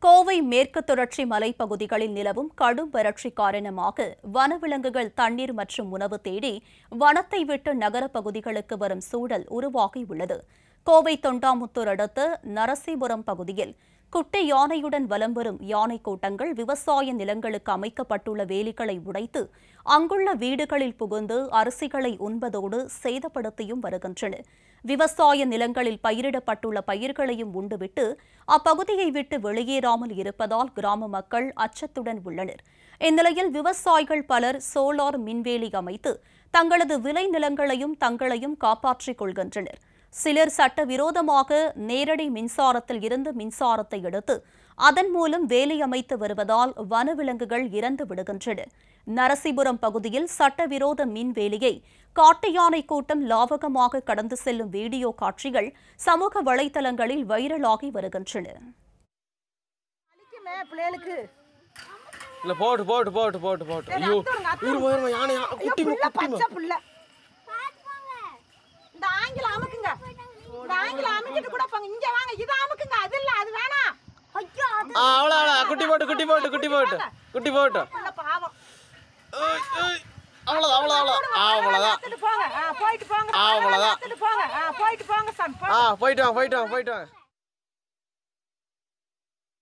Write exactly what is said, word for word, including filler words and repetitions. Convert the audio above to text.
கோவை மேற்கு தொடர்ச்சி மலைப்பகுதிகளில் நிலவும் கடும் வறட்சி காரணமாக வனவிலங்குகள் தண்ணீர் மற்றும் உணவு தேடி வனத்தை விட்டு நகரப் பகுதிகளுக்கு வரும் சூழல் உருவாகியுள்ளது. கோவை தொண்டாமுத்தூர் அடுத்த நரசிபுரம் பகுதியில் குட்டை யானையுடன் வலம் வரும் யானை கூட்டங்கள் விவசாய நிலங்களுக்கு அமைக்கப்பட்டுள்ள வேலிகளை உடைத்து அங்குள்ள வீடுகளில் புகுந்து அரிசிகளை உண்பதோடு சேதப்படுத்தியும் வருகின்றன. விவசாய நிலங்களில் பயிரிடப்பட்டுள்ள பயிர்களையும் உண்டுவிட்டு அப்பகுதியை விட்டு வெளியேறாமல் இருப்பதால் கிராம மக்கள் அச்சத்துடன் உள்ளனர். இந்நிலையில் விவசாயிகள் பலர் சோலார் மின்வேலி அமைத்து தங்களது விளை நிலங்களையும் தங்களையும் காப்பாற்றிக் கொள்கின்றனர். சிலர் சட்டவிரோதமாக நேரடி மின்சாரத்தில் இருந்து மின்சாரத்தை எடுத்து அதன் மூலம் வேலி அமைத்து வருவதால் வனவிலங்குகள் இறந்து விடுகின்றன. நரசிபுரம் பகுதியில் சட்டவிரோத மின்வேலியை காட்டு யானை கூட்டம் லாவகமாக கடந்து செல்லும் வீடியோ காட்சிகள் சமூக வலைதளங்களில் வைரலாகி வருகின்றன. குட்டி போட்டு குட்டி போட்டு குட்டி போட்டு குட்டி போட்டு அவ்வளோதான் அவ்வளோதான் அவ்வளோதான் போயிட்டு போங்க போயிட்டு வாங்க போயிட்டு வாங்க போயிட்டு வாங்க